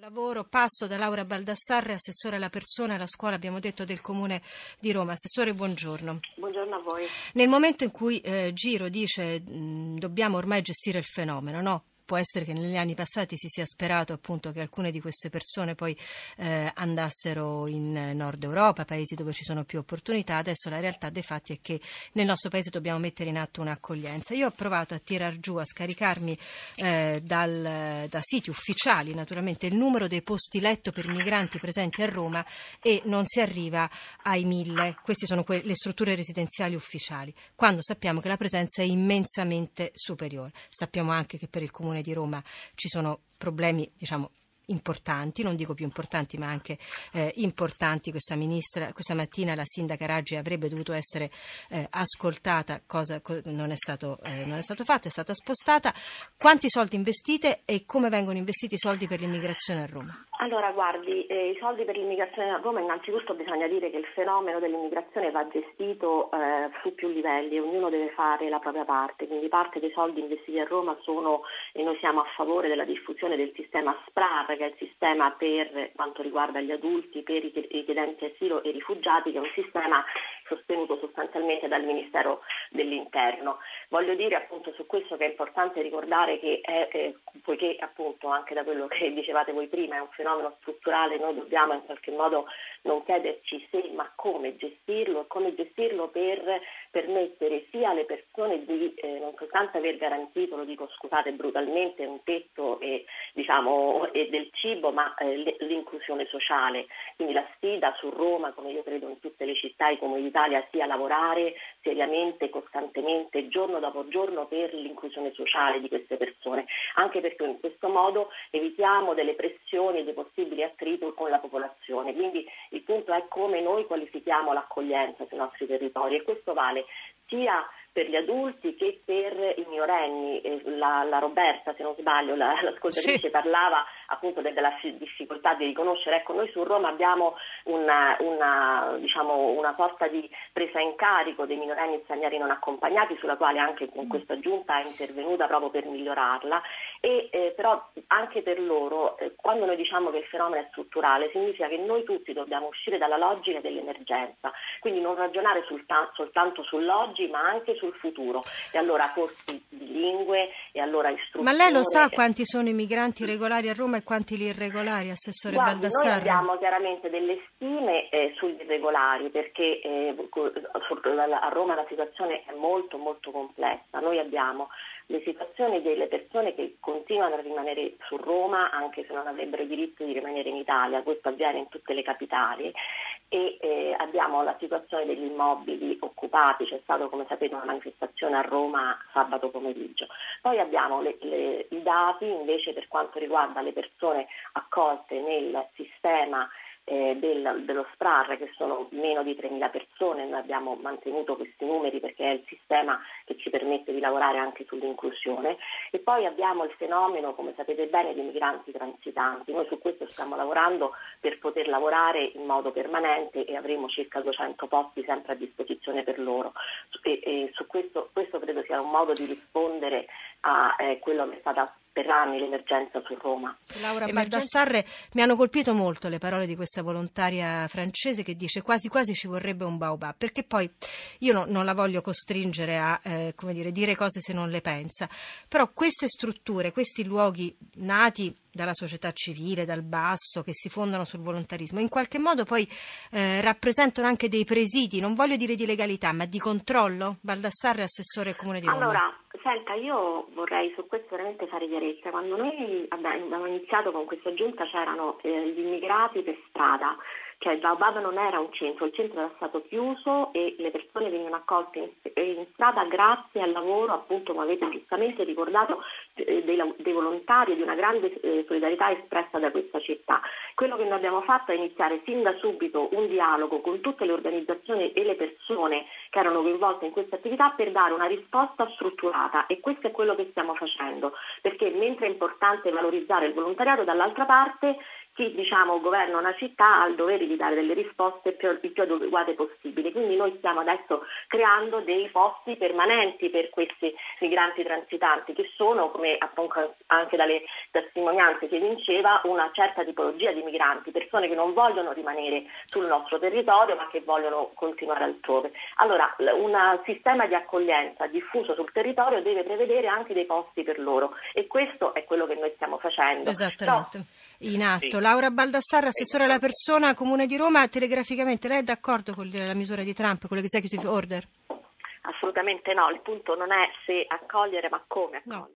Lavoro, passo da Laura Baldassarre, assessore alla persona e alla scuola, abbiamo detto, del Comune di Roma. Assessore, buongiorno. Buongiorno a voi. Nel momento in cui Giro dice dobbiamo ormai gestire il fenomeno, no? Può essere che negli anni passati si sia sperato appunto che alcune di queste persone poi andassero in Nord Europa, paesi dove ci sono più opportunità. Adesso la realtà dei fatti è che nel nostro paese dobbiamo mettere in atto un'accoglienza. Io ho provato a tirar giù, a scaricarmi da siti ufficiali naturalmente il numero dei posti letto per migranti presenti a Roma e non si arriva ai 1000. Queste sono le strutture residenziali ufficiali, quando sappiamo che la presenza è immensamente superiore. Sappiamo anche che per il Comune di Roma ci sono problemi, diciamo, importanti, non dico più importanti ma anche importanti. Questa mattina la sindaca Raggi avrebbe dovuto essere ascoltata, cosa non è stato fatto, è stata spostata. Quanti soldi investite e come vengono investiti i soldi per l'immigrazione a Roma? Allora, guardi, i soldi per l'immigrazione a Roma, innanzitutto bisogna dire che il fenomeno dell'immigrazione va gestito su più livelli e ognuno deve fare la propria parte, quindi parte dei soldi investiti a Roma sono, e noi siamo a favore della diffusione del sistema SPRAR, che è il sistema per quanto riguarda gli adulti, per i richiedenti asilo e i rifugiati, che è un sistema sostenuto sostanzialmente dal Ministero dell'Interno. Voglio dire appunto su questo che è importante ricordare che poiché appunto anche da quello che dicevate voi prima è un fenomeno strutturale, noi dobbiamo in qualche modo non chiederci se ma come gestirlo e come gestirlo per permettere sia alle persone di non soltanto aver garantito, lo dico scusate brutalmente, un tetto e del cibo, ma l'inclusione sociale. Quindi la sfida su Roma, come io credo in tutte le città e Comuni d'Italia, sia lavorare seriamente, costantemente, giorno dopo giorno per l'inclusione sociale di queste persone, anche perché in questo modo evitiamo delle pressioni e dei possibili attriti con la popolazione. Quindi il punto è come noi qualifichiamo l'accoglienza sui nostri territori, e questo vale sia per gli adulti che per i minorenni. La Roberta, se non sbaglio, l'ascoltatrice sì, parlava appunto della difficoltà di riconoscere. Ecco, noi su Roma abbiamo una sorta di presa in carico dei minorenni stranieri non accompagnati, sulla quale anche con questa giunta è intervenuta proprio per migliorarla. Però anche per loro, quando noi diciamo che il fenomeno è strutturale, significa che noi tutti dobbiamo uscire dalla logica dell'emergenza, quindi non ragionare soltanto sull'oggi ma anche sul futuro. E allora corsi di lingue, e allora istruzione. Ma lei lo sa quanti sono i migranti regolari a Roma e quanti gli irregolari, Assessore Baldassarre? Noi abbiamo chiaramente delle stime sugli irregolari, perché a Roma la situazione è molto molto complessa. Noi abbiamo le situazioni delle persone che continuano a rimanere su Roma anche se non avrebbero diritto di rimanere in Italia, questo avviene in tutte le capitali, e abbiamo la situazione degli immobili occupati. C'è stata, come sapete, una manifestazione a Roma sabato pomeriggio. Poi abbiamo i dati invece per quanto riguarda le persone accolte nel sistema dello SPRAR, che sono meno di 3.000 persone. Noi abbiamo mantenuto questi numeri perché è il sistema che ci permette di lavorare anche sull'inclusione. E poi abbiamo il fenomeno, come sapete bene, di migranti transitanti. Noi su questo stiamo lavorando per poter lavorare in modo permanente e avremo circa 200 posti sempre a disposizione per loro. E su questo credo sia un modo di rispondere a quello che è stata per anni l'emergenza su Roma. Laura Baldassarre, mi hanno colpito molto le parole di questa volontaria francese che dice quasi quasi ci vorrebbe un baobab, perché poi io non la voglio costringere a dire cose se non le pensa, però queste strutture, questi luoghi nati dalla società civile, dal basso, che si fondano sul volontarismo, in qualche modo poi rappresentano anche dei presidi, non voglio dire di legalità, ma di controllo. Baldassarre, assessore Comune di Roma. Allora, senta, io vorrei su questo veramente fare chiarezza. Quando noi abbiamo iniziato con questa giunta c'erano gli immigrati per strada, cioè il Baobab non era un centro, il centro era stato chiuso e le persone venivano accolte in strada grazie al lavoro, appunto, come avete giustamente ricordato, dei volontari e di una grande solidarietà espressa da questa città. Quello che noi abbiamo fatto è iniziare sin da subito un dialogo con tutte le organizzazioni e le persone che erano coinvolte in questa attività per dare una risposta strutturata, e questo è quello che stiamo facendo, perché mentre è importante valorizzare il volontariato, dall'altra parte chi governa una città ha il dovere di dare delle risposte il più adeguate possibili. Quindi noi stiamo adesso creando dei posti permanenti per questi migranti transitanti, che sono, come appunto anche dalle testimonianze si evinceva, una certa tipologia di migranti, persone che non vogliono rimanere sul nostro territorio ma che vogliono continuare altrove. Allora, un sistema di accoglienza diffuso sul territorio deve prevedere anche dei posti per loro, e questo è quello che noi stiamo facendo. Esattamente. In atto. Sì. Laura Baldassarra, assessore alla persona, Comune di Roma. Telegraficamente, lei è d'accordo con la misura di Trump, con l'executive order? Assolutamente no, il punto non è se accogliere ma come accogliere. No.